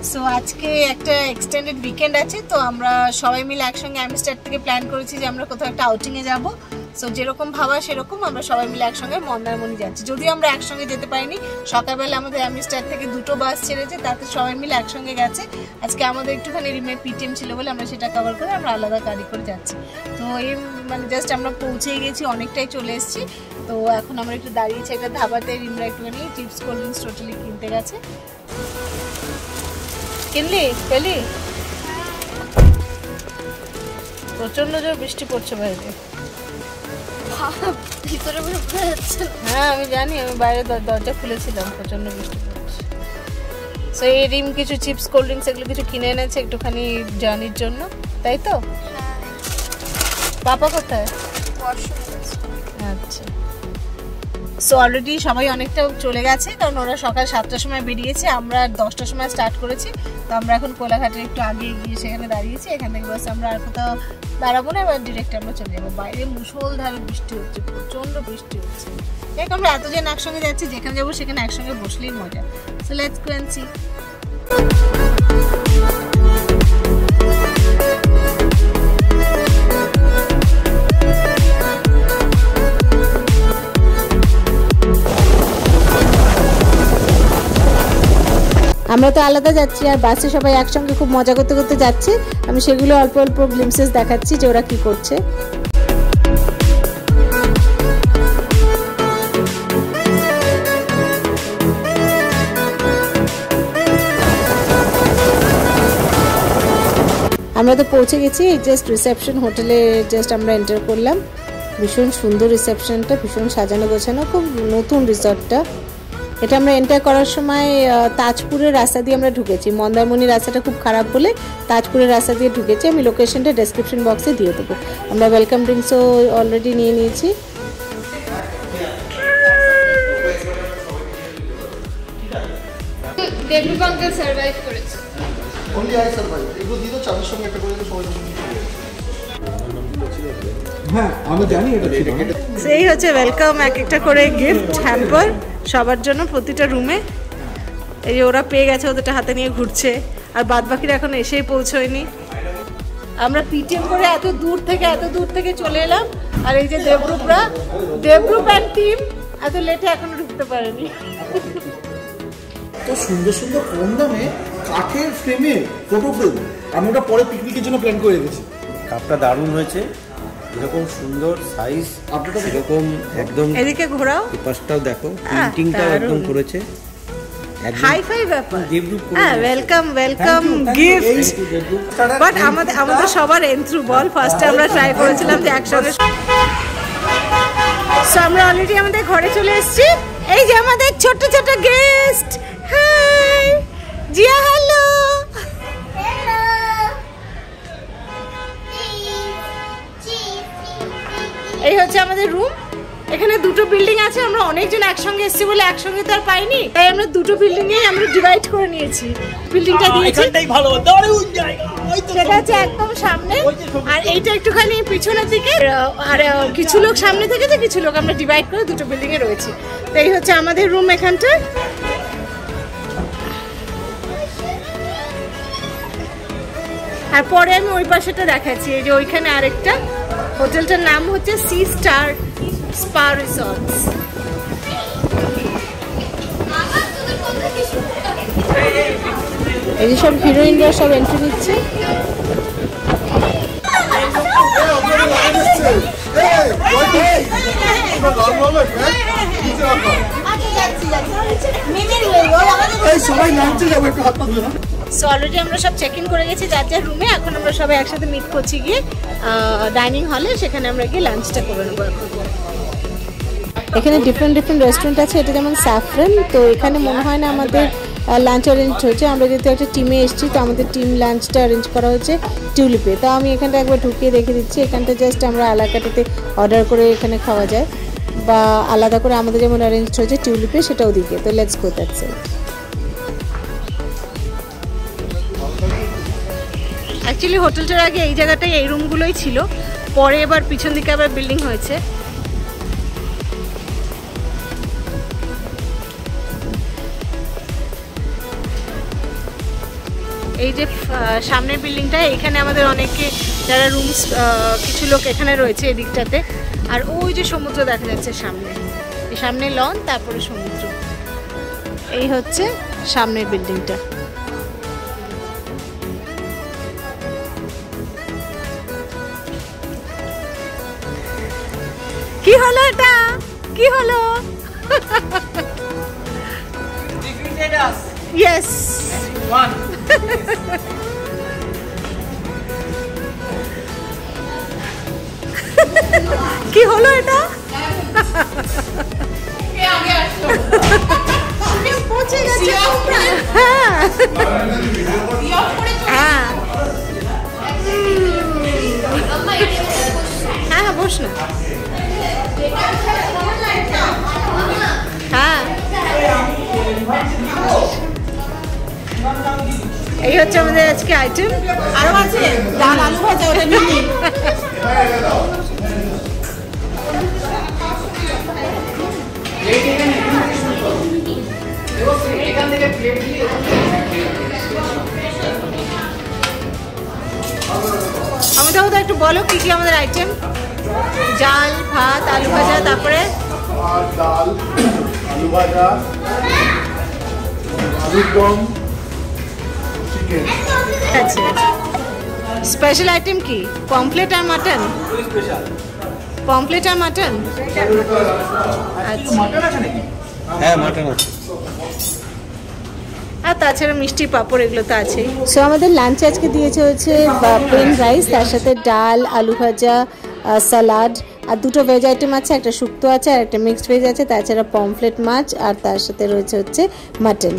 So আজকে একটা extended weekend আছে, তো আমরা সবাই মিলে একসঙ্গে অ্যামস্টার থেকে প্ল্যান করেছি যে আমরা কোথাও একটা আউটিংয়ে যাব। সো যেরকম ভাবা সেরকম আমরা সবাই মিলে একসঙ্গে মন্দারমণি যাচ্ছি। যদিও আমরা একসঙ্গে যেতে পারিনি, সকালবেলা আমাদের অ্যামস্টার থেকে 2টো বাস ছেড়েছে, তাতে সবাই মিলে একসঙ্গে গেছে। আজকে আমাদের একটুখানি রিমে পিটিএম ছিল বলে আমরা সেটা কভার করে আমরা আলাদা গাড়ি করে যাচ্ছি। তো এই মানে জাস্ট আমরা পৌঁছেই গেছি, অনেকটাই চলে এসেছি। তো এখন আমরা একটু দাঁড়িয়েছি একটা ধাবাতে, রিমরা একটুখানি চিপস কোল্ড ড্রিঙ্কস টোটালি কিনতে গেছে। কিনলি পেলি? প্রচন্ড জোর বৃষ্টি পড়ছে বাইরে। হ্যাঁ আমি জানি, আমি বাইরে দরজা খুলেছিলাম, প্রচন্ড বৃষ্টি পড়ছে। সো এই রিম কিছু চিপস কোল্ড ড্রিঙ্কস এগুলো কিছু কিনে এনেছে একটুখানি জার্নির জন্য, তাই তো? পাপা কোথায়? আচ্ছা, সো অলরেডি সবাই অনেকটা চলে গেছে, কারণ ওরা সকাল 7টার সময় বেরিয়েছে, আমরা 10টার সময় স্টার্ট করেছি। তো আমরা এখন কোলাঘাটের একটু আগে গিয়ে সেখানে দাঁড়িয়েছি। এখান থেকে বাস আমরা আর কোথাও দাঁড়াবো না, এবার ডিরেক্ট আমরা চলে যাবো। বাইরে মুষলধারে বৃষ্টি হচ্ছে, প্রচন্ড বৃষ্টি হচ্ছে। দেখ আমরা এতজন একসঙ্গে যাচ্ছি, যেখানে যাবো সেখানে একসঙ্গে বসলেই মজা। So let's go and see. আমরা তো আলাদা যাচ্ছি, আর বাসে সবাই একসঙ্গে খুব মজা করতে করতে যাচ্ছে। আমি সেগুলো অল্প অল্প গ্লিমসেস দেখাচ্ছি যে ওরা কি করছে। আমরা তো পৌঁছে গেছি, জাস্ট রিসেপশন হোটেলে জাস্ট আমরা এন্টার করলাম। ভীষণ সুন্দর রিসেপশনটা, ভীষণ সাজানো গোছানো, খুব নতুন রিসর্টটা। এটা আমরা এন্টার করার সময় তাজপুরের রাস্তা দিয়ে আমরা ঢুকেছি। মন্দারমণির রাস্তাটা খুব খারাপ বলে তাজপুরের রাস্তা দিয়ে ঢুকেছি। আমি লোকেশনটা ডেসক্রিপশন বক্সে দিয়ে দেবো। আমরা ওয়েলকাম ড্রিঙ্কসও অলরেডি নিয়ে নিয়েছি। সেই হচ্ছে ওয়েলকাম, এক একটা করে গিফট হ্যাম্পার সবার জন্য প্রতিটা রুমে। এই যে ওরা পেয়ে গেছে, ওদেরটা হাতে নিয়ে ঘুরছে, আর বাদ বাকিরা এখন এসেই পৌঁছয়নি। আমরা পিটিএম করে এত দূর থেকে চলে এলাম, আর এই যে দেবরূপ অ্যান্ড টিম এত লেটে এখনো ঢুকতে পারেনি। তো সুন্দর সুন্দর কম দামে কাঠের ফ্রেমে ফটো ফ্রেম, আমি ওটা পরে পিকনিকের জন্য প্ল্যান করে রেখেছি। কাপটা দারুণ হয়েছে, এরকম সুন্দর সাইজ, এরকম একদম এদিকে ঘোরাও, পাশটাও দেখো, প্রিন্টিংটাও একদম করেছে, হাই ফাই ব্যাপার। হ্যাঁ ওয়েলকাম গিফট। বাট আমাদের সবার এন্ট্রু বল ফার্স্টে আমরা ট্রাই করেছিলাম যে একসঙ্গে। সো আমরা অলরেডি আমাদের ঘরে চলে এসেছি। এই যে আমাদের ছোট ছোট গেস্ট। High Zia, hello. এই হচ্ছে আমাদের রুম। এখানে 2টো বিল্ডিং আছে, আমরা অনেকজন একসঙ্গে এসেছি বলে একসঙ্গে তো আর পাইনি, তাই আমরা 2টো বিল্ডিং এ আমরা ডিভাইড করে নিয়েছি। বিল্ডিংটা দিয়েছি, সেটা হচ্ছে একদম সামনে, আর এইটা একটুখানি পিছনের দিকে, আর কিছু লোক সামনে থেকে তো কিছু লোক আমরা ডিভাইড করে 2টো বিল্ডিং এ রয়েছি। তো এই হচ্ছে আমাদের রুম এখানটা। আর পরে আমি ওই পাশেটা দেখাচ্ছি, এই যে ওইখানে আরেকটা হোটেলটার নাম হচ্ছে সি স্টার স্পা রিসর্টস। এই যে সব হিরোইনরা সব এন্ট্রি নিচ্ছে। সো অলরেডি আমরা সব চেক ইন করে গেছি যার যার রুমে। এখন আমরা সবাই একসাথে মিট করছি গিয়ে ডাইনিং হলে, সেখানে আমরা গিয়ে লাঞ্চটা করে নেবো। এখানে ডিফারেন্ট রেস্টুরেন্ট আছে, এটা যেমন স্যাফরন। তো এখানে মনে হয় না আমাদের লাঞ্চ অ্যারেঞ্জ হয়েছে, আমরা যেহেতু একটা টিমে এসেছি তো আমাদের টিম লাঞ্চটা অ্যারেঞ্জ করা হয়েছে টিউলিপে। তো আমি এখানটা একবার ঢুকিয়ে রেখে দিচ্ছি। এখানটা জাস্ট আমরা আলাকাটাতে অর্ডার করে এখানে খাওয়া যায়, বা আলাদা করে আমাদের যেমন অ্যারেঞ্জ হয়েছে টিউলিপে সেটা ওদিকে। তো let's go that's it. Actually হোটেলটার আগে এই জায়গাটায় এই রুমগুলোই ছিল, পরে এবার পিছন দিকে আবার বিল্ডিং হয়েছে। এই যে সামনের বিল্ডিংটা, এখানে আমাদের অনেকে যারা রুমস কিছু লোক এখানে রয়েছে এদিকটাতে। আর ওই যে সমুদ্র দেখা যাচ্ছে সামনে, এই সামনে লন, তারপরে সমুদ্র। এই হচ্ছে সামনের বিল্ডিংটা। কি হলো এটা? কি হলো? Yes. কি হলো এটা? পৌঁছে গেছে। হ্যাঁ হ্যাঁ বস না। হ্যাঁ এই হচ্ছে আমাদের আজকে আইটেম। আরো আছে ডাল আলু ভাজা, ওটা নিয়ে আমাদের তো একটু বলো কি কি আমাদের আইটেম। ডাল, ভাত, আলু ভাজা, তারপরে ডাল, আলু ভাজা, আলুর দম, চিকেন। আচ্ছা, স্পেশাল আইটেম কি? পমফ্লেট আর মাটন? পমফ্লেট আর মাটন? মাটন আছে নাকি? হ্যাঁ মাটন আছে। আর তাছাড়া মিষ্টি পাঁপড় এগুলো তো আছেই। সো আমাদের লাঞ্চে আজকে দিয়েছে হচ্ছে প্লেন রাইস, তার সাথে ডাল, আলু ভাজা, স্যালাড, আর দুটো ভেজ আইটেম আছে, একটা শুক্তো আছে আর একটা মিক্সড ভেজ আছে, তাছাড়া পমফ্লেট মাছ, আর তার সাথে রয়েছে হচ্ছে মাটন।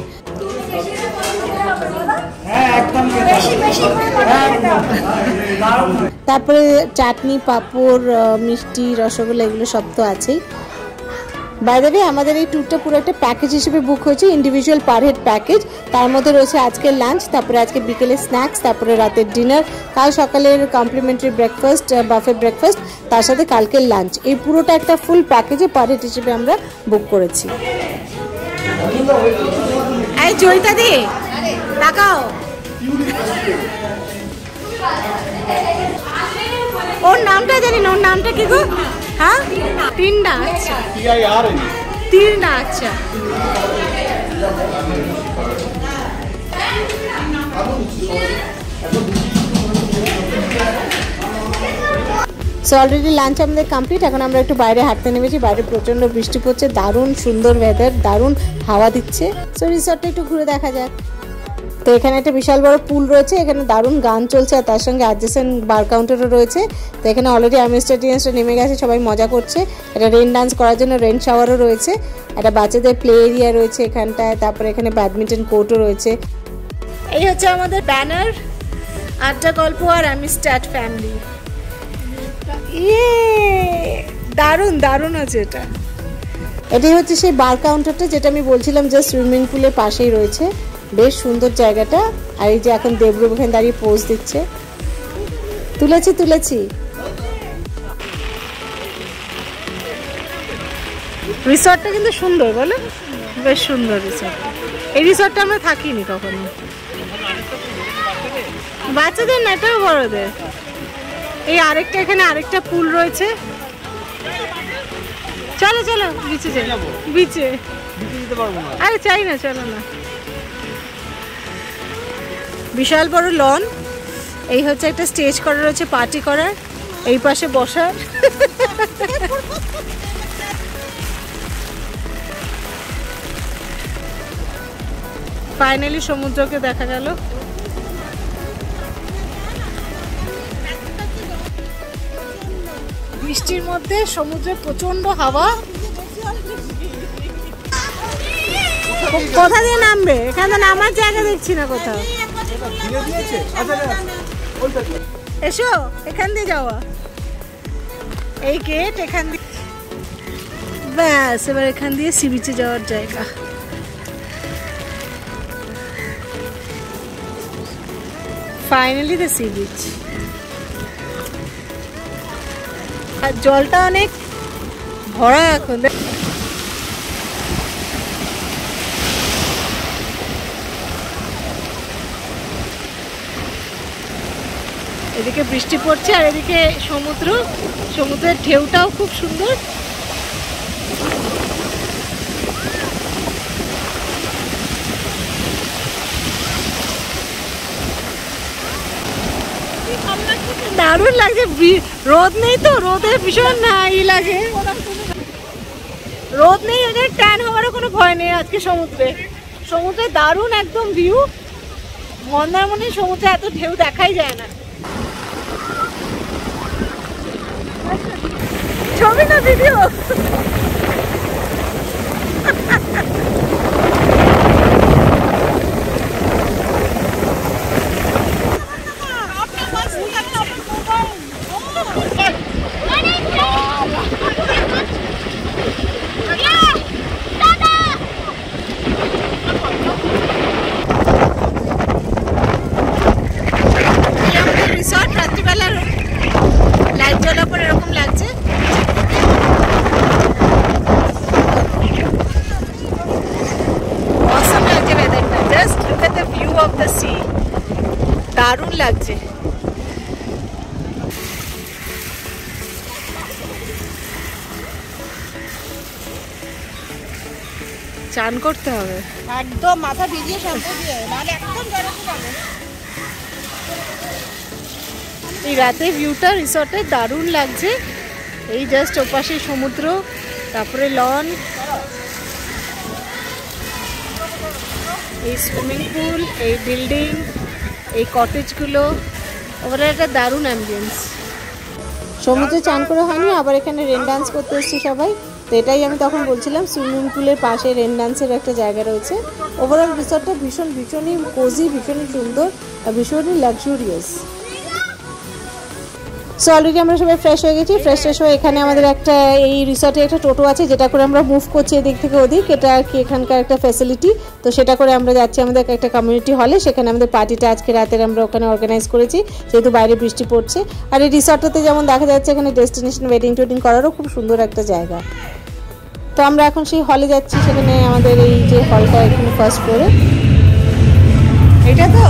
তারপরে চাটনি, পাঁপড়, মিষ্টি, রসগোল্লা এগুলো সব তো আছেই। বাই দ্য ওয়ে আমাদের এই ট্যুরটা পুরো একটা প্যাকেজ হিসেবে বুক হয়েছে, ইন্ডিভিজুয়াল পার হেড প্যাকেজ। তার মধ্যে রয়েছে আজকের লাঞ্চ, তারপরে আজকে বিকেলের স্ন্যাক্স, তারপরে রাতের ডিনার, কাল সকালের কমপ্লিমেন্টারি ব্রেকফাস্ট, বাফে ব্রেকফাস্ট, তার সাথে কালকের লাঞ্চ। এই পুরোটা একটা ফুল প্যাকেজে পার হেড হিসেবে আমরা বুক করেছি। এই জয়িতা দি তাকাও, ওর নামটা জানি না, ওর নামটা কি গো? হ্যাঁ তিনটা। আচ্ছা তিরনা। আচ্ছা সো অলরেডি লাঞ্চ আমাদের কমপ্লিট। এখন আমরা একটু বাইরে হাঁটতে নেমেছি। বাইরে প্রচণ্ড বৃষ্টি পড়ছে, দারুণ সুন্দর ওয়েদার, দারুণ হাওয়া দিচ্ছে। সো রিসর্টটা একটু ঘুরে দেখা যাক। তো এখানে একটা বিশাল বড় পুল রয়েছে, এখানে দারুণ গান চলছে, আর তার সঙ্গে অ্যাডজেসেন্ট বার কাউন্টারও রয়েছে। তো এখানে অলরেডি অ্যামিস্টার নেমে গেছে, সবাই মজা করছে। একটা রেন ডান্স করার জন্য রেন শাওয়ারও রয়েছে, একটা বাচ্চাদের প্লে এরিয়া রয়েছে এখানটায়, তারপরে এখানে ব্যাডমিন্টন কোর্টও রয়েছে। এই হচ্ছে আমাদের ব্যানার, আড্ডা গল্প আর অ্যামিস্টার ফ্যামিলি। ইয়ে দারুণ দারুণ আছে এটা। এটাই হচ্ছে সেই বার কাউন্টারটা যেটা আমি বলছিলাম, যে সুইমিং পুলের পাশেই রয়েছে। বেশ সুন্দর জায়গাটা। আর এই যে এখন দেবরূপ এখানে দাঁড়িয়ে পোজ দিচ্ছে। তুলেছি। রিসর্টটা কিন্তু সুন্দর, বলো? বেশ সুন্দর রিসর্ট। এই রিসর্টটা আমরা থাকিনি কখনো। বাচ্চাদের না, এটাও বড়দের। এই আরেকটা, এখানে আরেকটা পুল রয়েছে। চলো বিচে যাই। বিচে আরে চাই না, চলো না। বিশাল বড় লন। এই হচ্ছে একটা স্টেজ করা রয়েছে পার্টি করার, এই পাশে বসার। ফাইনালি সমুদ্রকে দেখা গেল। বৃষ্টির মধ্যে সমুদ্রে প্রচন্ড হাওয়া। কোথা দিয়ে নামবে? এখানে নামার জায়গা দেখছি না কোথাও। এসো, এখান দিয়ে যাওয়া, এই গেট, এখান দিয়ে ব্যাস। এবার এখান দিয়ে সি বিচে যাওয়ার জায়গা। Finally the sea beach. আর জলটা অনেক ভরা এখন। এদিকে বৃষ্টি পড়ছে আর এদিকে সমুদ্রের ঢেউটাও খুব সুন্দর। দারুণ লাগছে, রোদ নেই তো, রোদের ভীষণ লাগে, রোদ নেই, ওদের ট্যান হওয়ারও কোনো ভয় নেই আজকে সমুদ্রে দারুণ একদম ভিউ। মন্দারমণির সমুদ্রে এত ঢেউ দেখাই যায় না। ছবি না ভিডিও? দারুণ লাগছে। চান করতে হবে একদম, মাথা ভিজিয়ে শ্যাম্পু দিয়ে, নাহলে একদম জড়াতে যাবে। এই রাতে ভিউটা রিসর্টে দারুণ লাগছে। এই জাস্ট ওপাশে সমুদ্র, তারপরে লন, এই সুইমিং পুল, এই বিল্ডিং, এই কটেজগুলো, ওরা একটা দারুণ অ্যাম্বিয়েন্স। সমুদ্রে চান করে হয়নি, আবার এখানে রেন ডান্স করতে এসেছি সবাই। তো এটাই আমি তখন বলছিলাম, সুইমিং পুলের পাশে রেন ডান্সের একটা জায়গা রয়েছে। ওভারঅল রিসর্টটা ভীষণই কোজি, ভীষণই সুন্দর আর ভীষণই লাক্সুরিয়াস। সো অলরেডি আমরা সবাই ফ্রেশ হয়ে গেছি। ফ্রেশ হয়ে এখানে আমাদের একটা এই রিসর্টে একটা টোটো আছে, যেটা করে আমরা মুভ করছি এদিক থেকে ওদিক। এটা আর কি এখানকার একটা ফ্যাসিলিটি। তো সেটা করে আমরা যাচ্ছি আমাদের একটা কমিউনিটি হলে। সেখানে আমাদের পার্টিটা আজকে রাতের আমরা ওখানে অর্গানাইজ করেছি, যেহেতু বাইরে বৃষ্টি পড়ছে। আর এই রিসর্টটাতে যেমন দেখা যাচ্ছে এখানে ডেস্টিনেশন ওয়েডিং করারও খুব সুন্দর একটা জায়গা। তো আমরা এখন সেই হলে যাচ্ছি। সেখানে আমাদের এই যে হলটা এখানে ফার্স্ট ফ্লোরে, এটা তো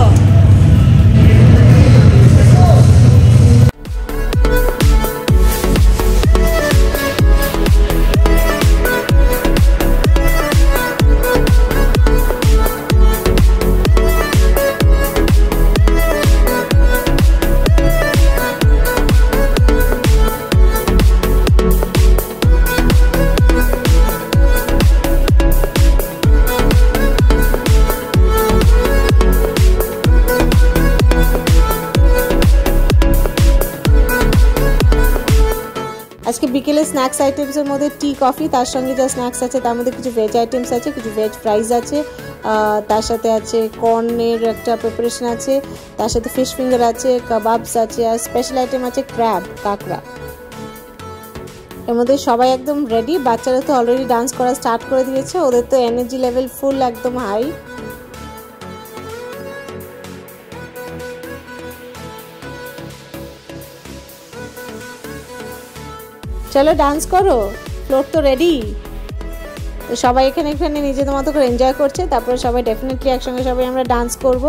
আজকে বিকেলে স্ন্যাক্স আইটেমসের মধ্যে টি কফি, তার সঙ্গে যা স্ন্যাক্স আছে তার মধ্যে কিছু ভেজ আইটেমস আছে, কিছু ভেজ ফ্রাইজ আছে, তার সাথে আছে কর্নের একটা প্রিপারেশন আছে, তার সাথে ফিশ ফিঙ্গার আছে, কাবাবস আছে, আর স্পেশাল আইটেম আছে ক্র্যাব, কাঁকড়া। এর মধ্যে সবাই একদম রেডি। বাচ্চারা তো অলরেডি ডান্স করা স্টার্ট করে দিয়েছে, ওদের তো এনার্জি লেভেল ফুল, একদম হাই। চলো ডান্স করো, ফ্লোর তো রেডি। তো সবাই এখানে নিজেদের মতো করে এনজয় করছে। তারপরে সবাই ডেফিনেটলি একসঙ্গে সবাই আমরা ডান্স করব।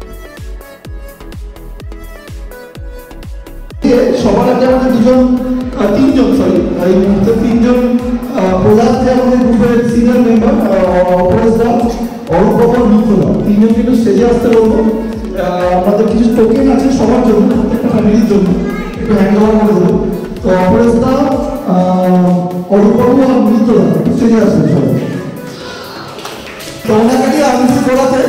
সবার আগে আমাদের তিনজন প্রধান যে আমাদের গ্রুপের সিনিয়র মেম্বার অপরেশদা, অরূপ বাবু, মিত্রদা, তিনজন কিন্তু স্টেজে আসতে বলবো। আমাদের কিছু টোকেন আছে সবার জন্য, প্রত্যেকটা ফ্যামিলির জন্য একটু হ্যান্ড ওভার করে দেবো। তো অপরেশদা, অরূপ বাবু আর মিত্রদা স্টেজে আসবে সবাই। দৌড়াকাটি আনন্দিত করাতে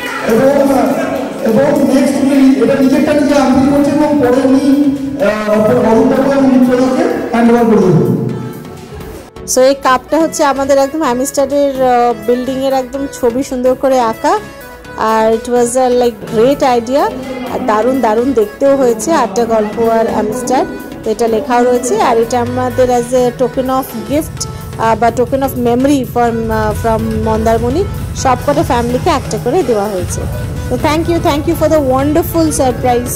এবং নেক্সট উনি এটা নিজেরটা নিজে আনন্দিত করছে এবং পরে উনি অরূপ বাবু এবং মিত্রদাকে হ্যান্ড ওভার করে দেবেন। সো এই কাপটা হচ্ছে আমাদের একদম অ্যামস্টারের বিল্ডিং এর একদম ছবি সুন্দর করে আঁকা। আর it was like great idea, আর দারুণ দেখতেও হয়েছে। আটটা গল্প আর অ্যামস্টার, তো এটা লেখাও রয়েছে। আর এটা আমাদের as a token of gift বা token of memory from Mandarmani সবকটা ফ্যামিলিকে একটা করে দেওয়া হয়েছে। তো thank you for the wonderful surprise.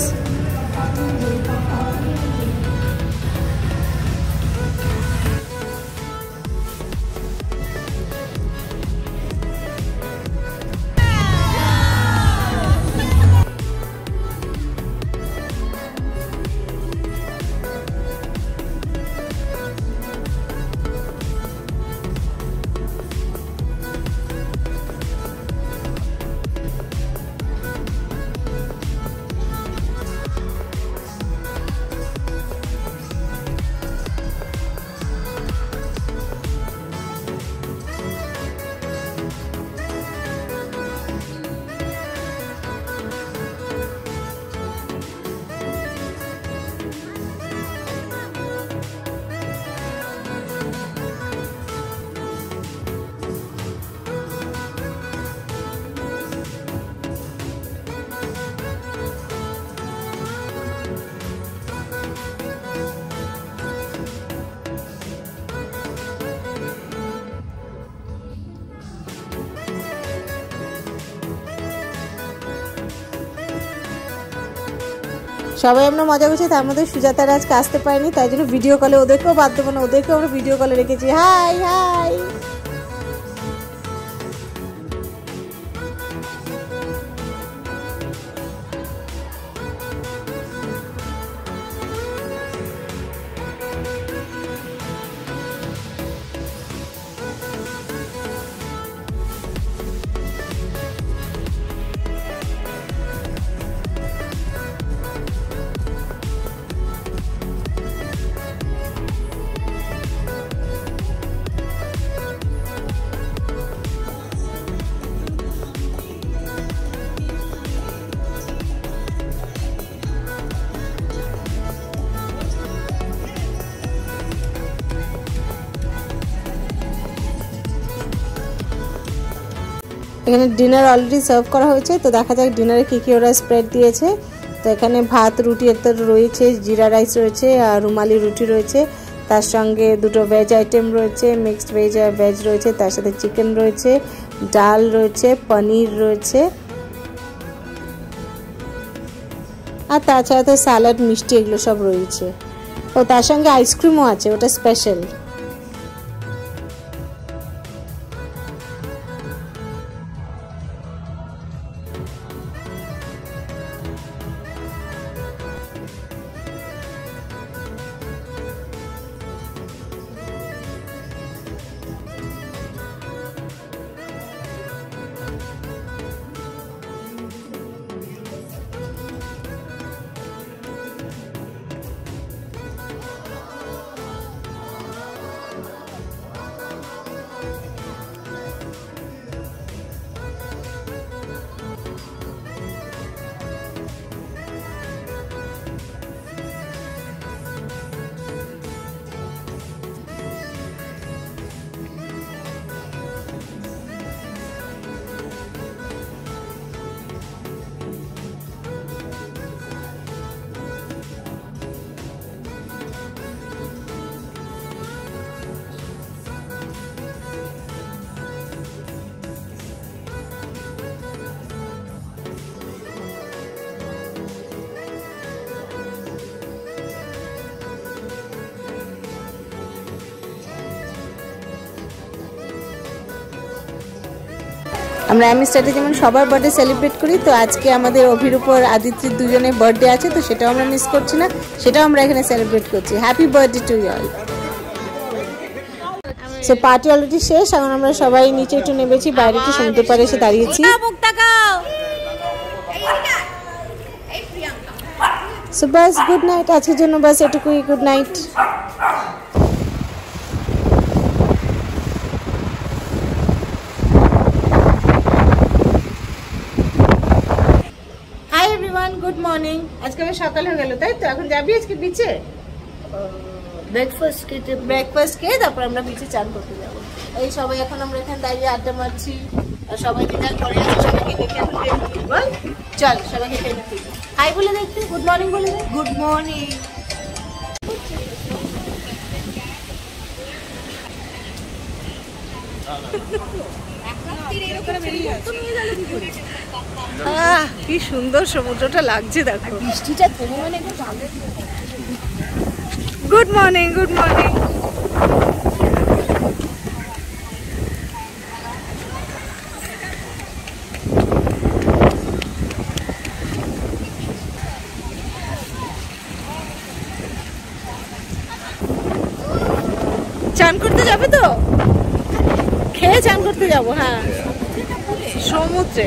সবাই আমরা মজা করছি, তার মধ্যে সুজাতার আজকে আসতে পারেনি, তাই জন্য ভিডিও কলে ওদেরকেও বাদ দেবো না, ওদেরকেও আমরা ভিডিও কলে রেখেছি। Hi hi. এখানে ডিনার অলরেডি সার্ভ করা হয়েছে, তো দেখা যাক ডিনারে কী কী ওরা স্প্রেড দিয়েছে। তো এখানে ভাত, রুটি রয়েছে, জিরা রাইস রয়েছে, আর রুমালি রুটি রয়েছে, তার সঙ্গে দুটো ভেজ আইটেম রয়েছে, মিক্সড ভেজ আর ভেজ রয়েছে, তার সাথে চিকেন রয়েছে, ডাল রয়েছে, পনির রয়েছে, আর তাছাড়া তো স্যালাড, মিষ্টি এগুলো সব রয়েছে। ও তার সঙ্গে আইসক্রিমও আছে, ওটা স্পেশাল। আমরা অ্যামিস্টারে যেমন সবার বার্থডে সেলিব্রেট করি, তো আজকে আমাদের অভির উপর আদিত্যের দুজনের বার্থডে আছে, তো সেটাও আমরা মিস করছি না, সেটাও আমরা এখানে সেলিব্রেট করছি। Happy birthday to you all. So party already শেষ, এখন আমরা সবাই নিচে একটু নেমেছি, বাইরে একটু সমুদ্র পাড়ে এসে দাঁড়িয়েছি। সো বাস গুড নাইট, আজকের জন্য বাস এটুকুই, গুড নাইট। Good morning. আজকে আমি সকাল হয়ে গেল, তাই তো? এখন যাবি আজকে বিচে? ব্রেকফাস্ট খেয়ে তারপর আমরা বিচে চান করতে যাবো। এই সবাই এখন আমরা এখানে দাঁড়িয়ে আড্ডা মারছি, আর সবাই ডিনার করে সবাইকে দেখে বল, চল সবাইকে খেতে দিই। হাই বলে দেখতে, গুড মর্নিং বলে দেখ। Good morning. কি সুন্দর সমুদ্রটা লাগছে, দেখো বৃষ্টিটা থেমে মানে। Good morning, good morning. চান করতে যাবে তো? খেয়ে চান করতে যাবো। হ্যাঁ, সমুদ্রে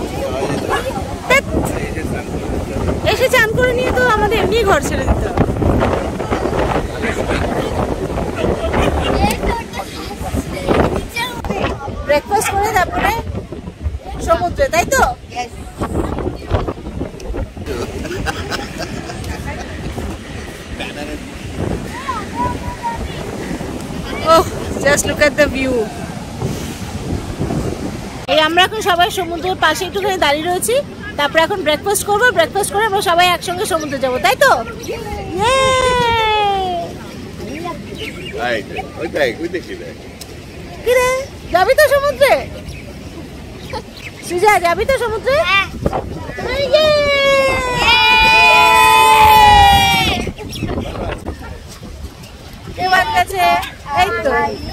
এসে চান করে নিয়ে তো আমাদের এমনি ঘর ছেড়ে দিতে হবে। ব্রেকফাস্ট করে তারপরে সমুদ্রে, তাই তো? Oh, just look at the view. এই আমরা এখন সবাই সমুদ্রের পাশে একটুখানি দাঁড়িয়ে রয়েছি, তারপরে এখন ব্রেকফাস্ট করবো, ব্রেকফাস্ট করে আমরা সবাই একসঙ্গে সমুদ্রে যাবো, তাই তো? কিরে, যাবি তো সমুদ্রে? সুজা, যাবি তো সমুদ্রে? কে ভাত গেছে এই তো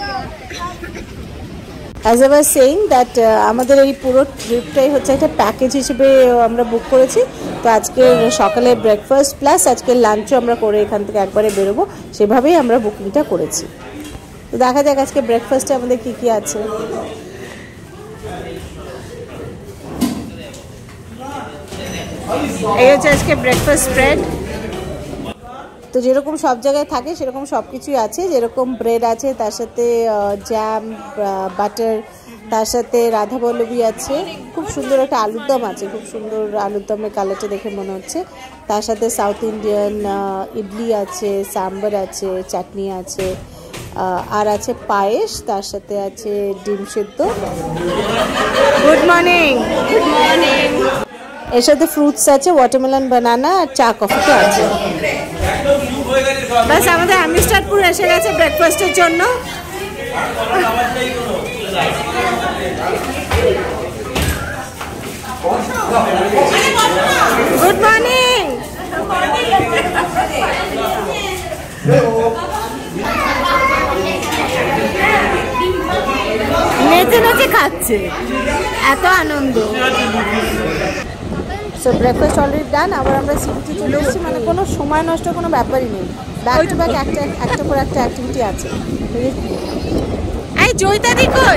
As I was saying that আমাদের এই পুরো ট্রিপটাই হচ্ছে একটা প্যাকেজ হিসেবে আমরা বুক করেছি। তো আজকে সকালে ব্রেকফাস্ট প্লাস আজকে লাঞ্চও আমরা করে এখান থেকে একবারে বেরোবো, সেভাবেই আমরা বুকিংটা করেছি। তো দেখা যাক আজকে ব্রেকফাস্টে আমাদের কি কি আছে। এই হচ্ছে আজকে ব্রেকফাস্ট স্প্রেড। তো যেরকম সব জায়গায় থাকে সেরকম সব কিছুই আছে, যেরকম ব্রেড আছে, তার সাথে জ্যাম, বাটার, তার সাথে রাধাবল্লভী আছে, খুব সুন্দর একটা আলুর দম আছে, খুব সুন্দর আলুর দমের কালারটা দেখে মনে হচ্ছে। তার সাথে সাউথ ইন্ডিয়ান ইডলি আছে, সাম্বার আছে, চাটনি আছে, আর আছে পায়েস, তার সাথে আছে ডিম সেদ্ধ। Good morning. Good morning. এর সাথে ফ্রুটস আছে, ওয়াটারমেলন, বানানা আর চা কফিটা আছে। বাস আমাদের অ্যামস্টারপুর এসে গেছে ব্রেকফাস্টের জন্য। Good morning. নেচে নেচে খাচ্ছে, এত আনন্দ। So breakfast already done. আবার আমরা সিটিতে চলে এসেছি, মানে কোনো সময় নষ্ট কোনো ব্যাপারই নেই, ব্যাক টু ব্যাক একটা পর একটা অ্যাক্টিভিটি আছে। এই জয়িতাদি কই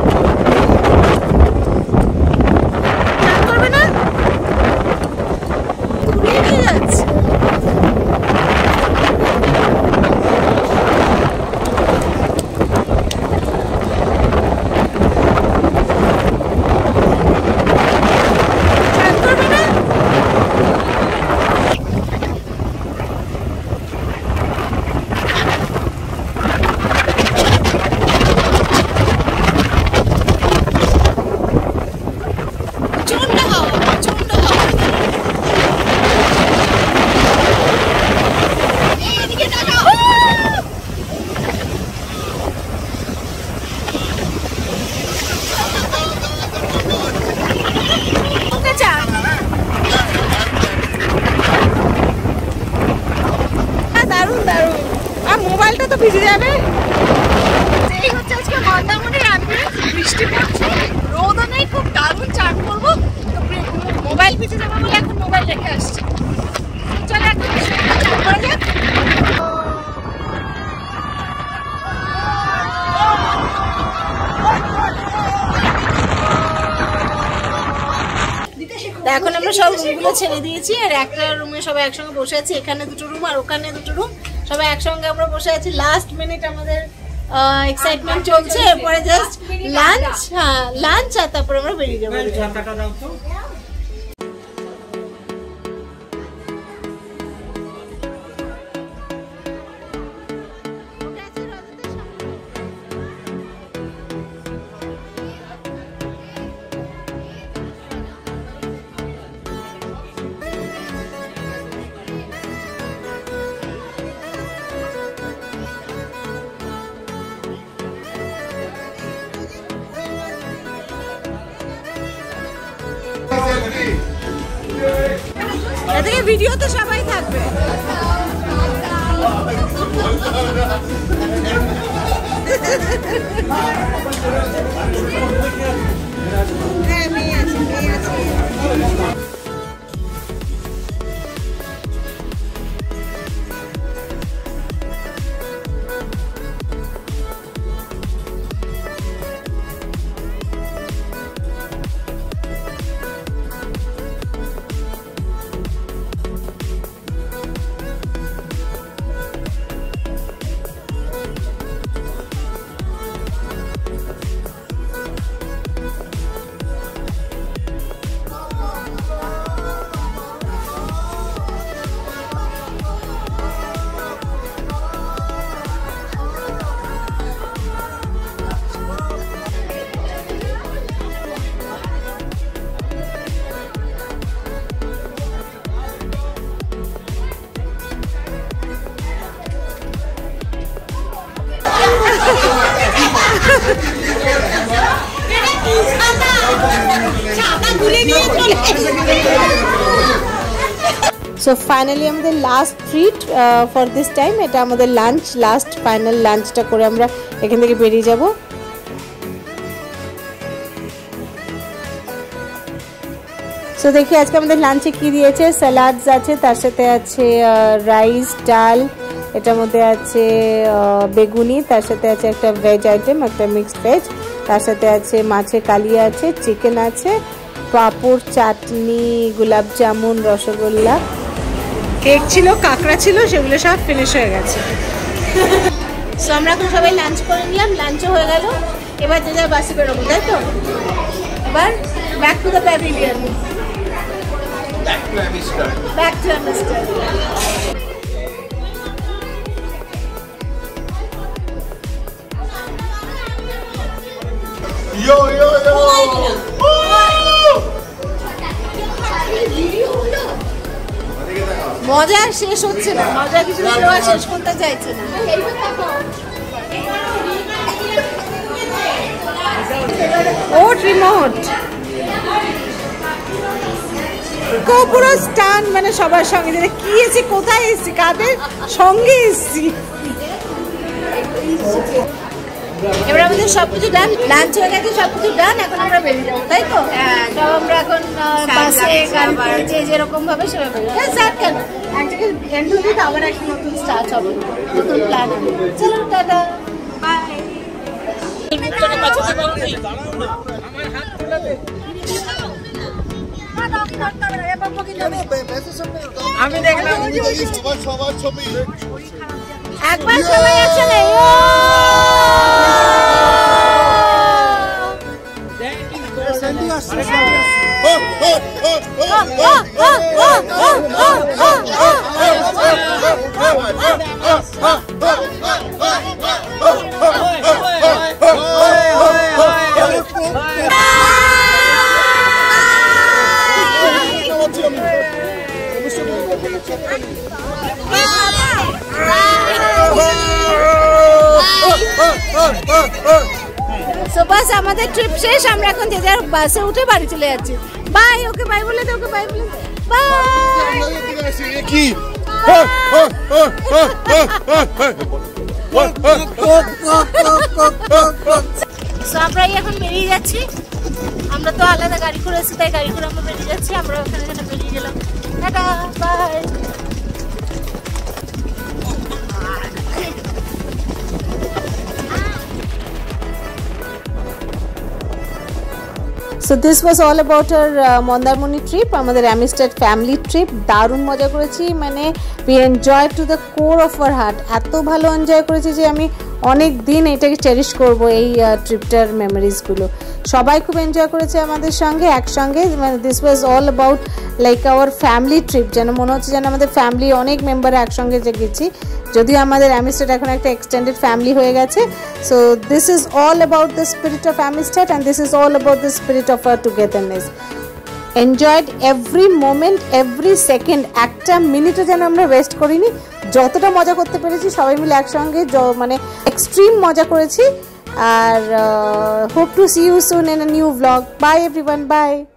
করবে না, ঘুরিয়ে নিয়ে যাচ্ছে। মোবাইলটা তো ভিজে যাবে। এই হচ্ছে আজকে মন্দারমণির রাত্রে, বৃষ্টি পড়ছে, রোদও নেই, খুব দারুণ চান করবো। মোবাইল ভিজে যাবে বলে এখন মোবাইল রেখে আসছি। চলে এখন চান করা যাক। এখন আমরা সব রুমগুলো ছেড়ে দিয়েছি, আর একটা রুমে সবাই একসঙ্গে বসে আছি। এখানে দুটো রুম আর ওখানে দুটো রুম, সবাই একসঙ্গে আমরা বসে আছি। লাস্ট মিনিট আমাদের এক্সাইটমেন্ট চলছে, এরপরে জাস্ট লাঞ্চ। হ্যাঁ লাঞ্চ, আর তারপরে আমরা বেরিয়ে যাবো। এদিকে ভিডিওতে সবাই থাকবে। হ্যাঁ মেয়ে আছে, মেয়ে আছে। সো ফাইনালি আমাদের last treat for this time, এটা আমাদের লাঞ্চ, লাস্ট ফাইনাল লাঞ্চটা করে আমরা এখান থেকে বেরিয়ে যাব। সো দেখি আজকে আমাদের লাঞ্চে কি দিয়েছে। স্যালাডস আছে, তার সাথে আছে রাইস, ডাল, এটার মধ্যে আছে বেগুনি, তার সাথে আছে একটা ভেজ আইটেম, একটা মিক্সড ভেজ, তার সাথে আছে মাছের কালিয়া আছে, চিকেন আছে, পাঁপড়, চাটনি, গোলাপ জামুন, রসগোল্লা, কেক ছিল, কাঁকড়া ছিল, সেগুলো সব ফিনিশ হয়ে গেছে। সো আমরা এখন সবাই লাঞ্চ করে নিলাম, লাঞ্চও হয়ে গেল। এবার যে যার বাসে বেরোবো, তাই তো? এবার back to the pavilion, back to Amsterdam. Yo, yo, yo! মজা শেষ হচ্ছে না, মজা কিছু শেষ করতে চাইছে না। ও রিমোট পুরো স্টান, মানে সবার সঙ্গে যে কি এসেছি, কোথায় এসেছি, কাদের সঙ্গে এসেছি। এবার আমাদের সবকিছু ডান, লাঞ্চ হয়ে গেছে, সবকিছু ডান, এখন আমরা বেরিয়ে যাবো, তাই তো? সব আমরা এখন বাসে, গাড়িতে, যে যেরকম ভাবে সেভাবে স্টার্ট। কেন এক জায়গায় এন্ড হলে তো আবার একটা নতুন স্টার্ট হবে, নতুন প্ল্যান হবে। চলো টাটা, বাই। আমি দেখলাম সবার ছবি একবার সবাই আছে না। সো বাস আমাদের ট্রিপ শেষ, আমরা এখন যে যার বাসে উঠে বাড়ি চলে যাচ্ছি। বাই, ওকে বাই বলে দে, ওকে বাই বলে দে, বাই। কি সো আমরা এখন বেরিয়ে যাচ্ছি, আমরা তো আলাদা গাড়ি করে এসেছি, তাই গাড়ি করে আমরা বেরিয়ে যাচ্ছি। আমরা ওখানে বেরিয়ে গেলাম, tata, bye. So this was all about our Mandarmani trip, আমাদের অ্যামিস্টার ফ্যামিলি ট্রিপ। দারুণ মজা করেছি, মানে we enjoyed to the core of our heart। এত ভালো এনজয় করেছি যে আমি অনেক দিন এটাকে চেরিশ করব, এই ট্রিপটার মেমোরিজগুলো। সবাই খুব এনজয় করেছে আমাদের সঙ্গে একসঙ্গে, মানে this was all about like our family trip, যেন মনে হচ্ছে যেন আমাদের ফ্যামিলি অনেক মেম্বার একসঙ্গে যে গেছি, যদিও আমাদের অ্যামিস্টার এখন একটা এক্সটেন্ডেড ফ্যামিলি হয়ে গেছে। So this is all about the spirit of Amistar and this is all about the spirit of our togetherness. Enjoyed every moment, every second, একটা মিনিটও যেন আমরা ওয়েস্ট করিনি। যতটা মজা করতে পেরেছি সবাই মিলে একসঙ্গে, মানে এক্সট্রিম মজা করেছি। আর hope to see you soon in a new blog. Bye everyone, by.